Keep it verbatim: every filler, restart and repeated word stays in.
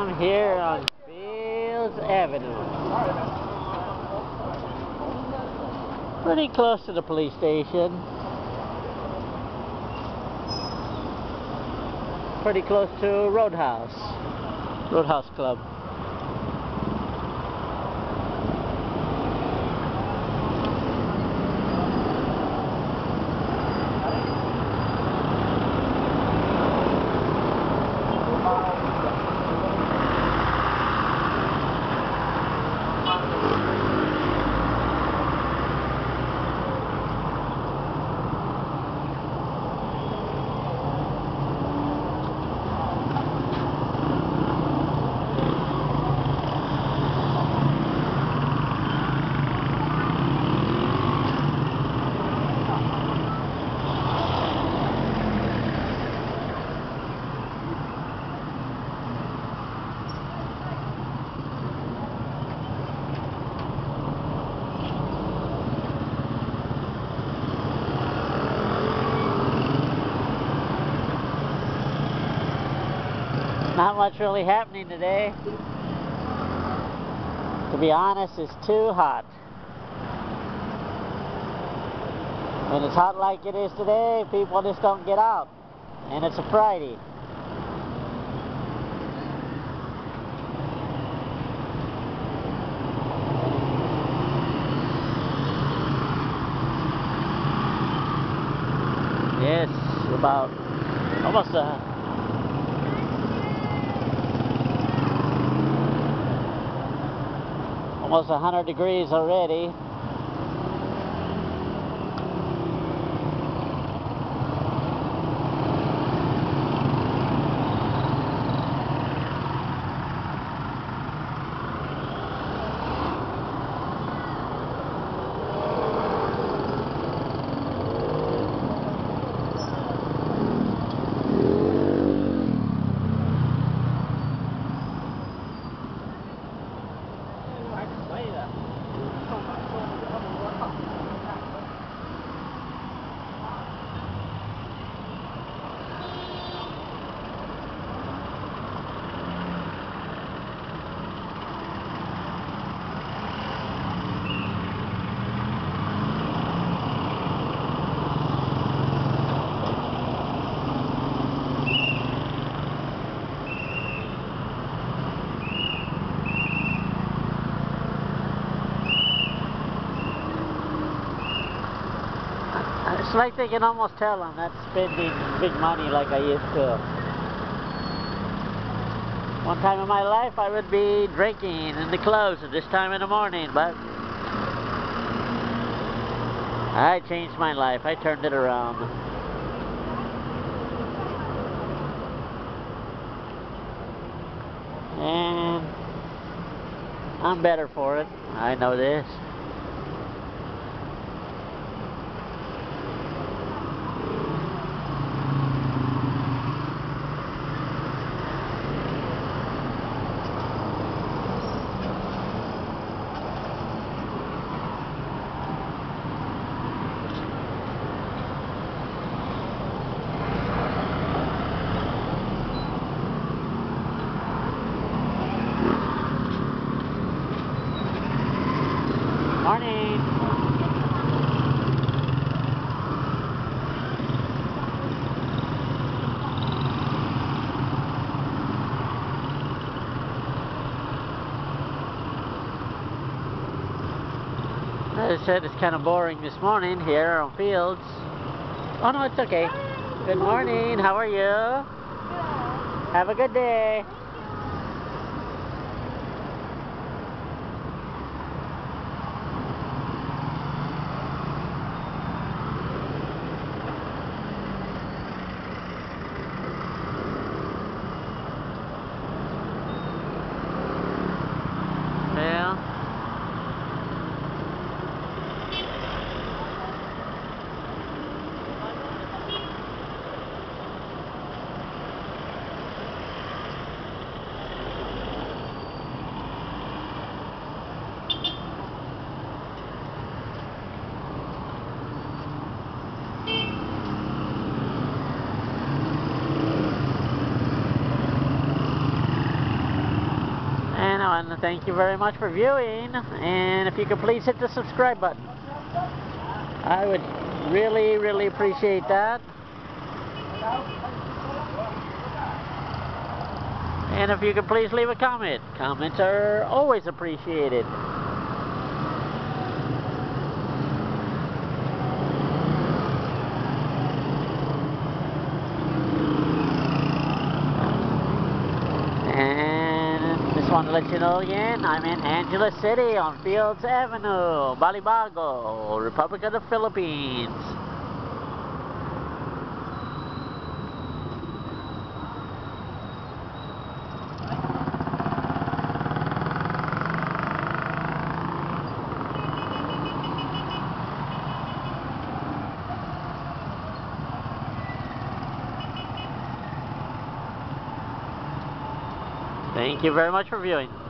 I'm here on Fields Avenue. Pretty close to the police station. Pretty close to Roadhouse. Roadhouse Club. Not much really happening today. To be honest, it's too hot. When it's hot like it is today, people just don't get out. And it's a Friday. Yes, about almost a almost a hundred degrees already. It's like they can almost tell I'm not spending big money like I used to. One time in my life I would be drinking in the clubs at this time in the morning, but I changed my life. I turned it around. And I'm better for it. I know this. Morning. As I said, it's kind of boring this morning here on Fields. Oh no, it's okay. Good morning. How are you? Good. Have a good day. Well, everyone. Thank you very much for viewing. And if you could please hit the subscribe button. I would really, really appreciate that. And if you could please leave a comment. Comments are always appreciated. And just want to let you know again, I'm in Angeles City on Fields Avenue, Balibago, Republic of the Philippines. Thank you very much for viewing.